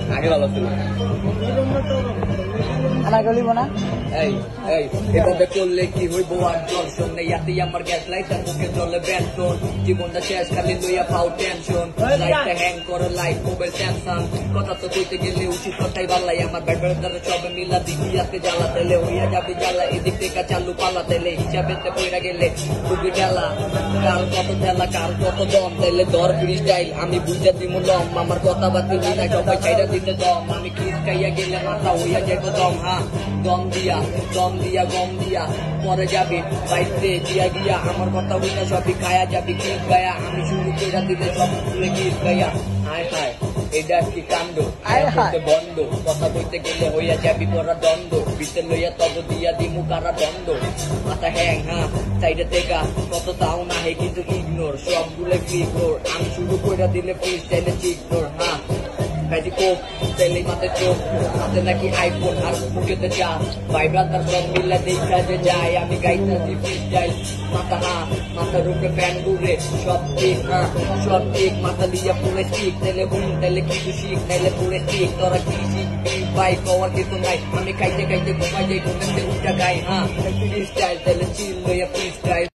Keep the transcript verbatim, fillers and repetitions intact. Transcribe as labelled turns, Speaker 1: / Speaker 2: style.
Speaker 1: আগে ভালো ছিল
Speaker 2: আনা গলিব না
Speaker 1: এই এই এভাবে করলে কি হইব আর দর্শন ইয়াতেই আমার গ্যাস লাইটার মুখে জলে বেতন জীবনটা শেষ খালি লইয়া পাও টেনশন লাইটটা হ্যাং করে লাইট মোবাইল স্যামসাং কথা তো কইতে গেলে উচিত কথাই ভালাই আমার ব্যাট ব্যাটারে সবে মিলা দিবি ইয়াতে জ্বালা তেলে হইয়া যাবি জ্বালা এদিক থেকে চালু পালা তেলে হিসাবেতে পইরা গেলে খুবই ঠেলা কার কত ঠেলা কার কত দম তেলে দর ফ্রি স্টাইল আমি বুঝা দিব দম আমার কথা বাতি না সবাই চাইরা দিতে দম আমি ক্লিপ খাইয়া গেলে মাথা হইয়া যাইব দম হ্যাঁ দম দিয়া দম দিয়া গম দিয়া পরে যাবি বাইতে দিয়া গিয়া আমার কথা হইয়া সবই খায়া যাবি ক্লিপ গায়া আমি শুরু করে দিলে সব খুলে গিয়ে গায়া হায় হায় এটা কি কাণ্ড বন্ধ কথা বলতে গেলে হইয়া যাবি পরা দণ্ড বিতে লইয়া তব দিয়া দিমু কারা দণ্ড মাথা হ্যাং হ্যাঁ সাইডে দেখা কত তাও না হে কিন্তু ইগনোর সবগুলো ইগনোর আমি শুরু করে দিলে প্লিজ চাইলে ইগনোর হ্যাঁ কাজে কোপ চাইলে মাথে চোখ হাতে নাকি আইফোন আর মুখেতে চা ভাইব্রাতার সব মিলা দেখা যে যায় আমি গাইতে দি ফ্রিস্টাইল মাথা হ্যাঁ মাথার উপরে ফ্যান ঘুরে সব ঠিক হ্যাঁ সব ঠিক মাথা লিয়া পুরে ঠিক তাইলে হুম তাইলে কিছু শিখ তাইলে পুরে ঠিক তোরা কি শিখবি ভাই কওয়ার কিছু নাই আমি খাইতে খাইতে ঘুমাই যাই ঘুমেতে উঠা গাই হ্যাঁ ফ্রিস্টাইল তাইলে চিল লইয়া ফ্রিস্টাইল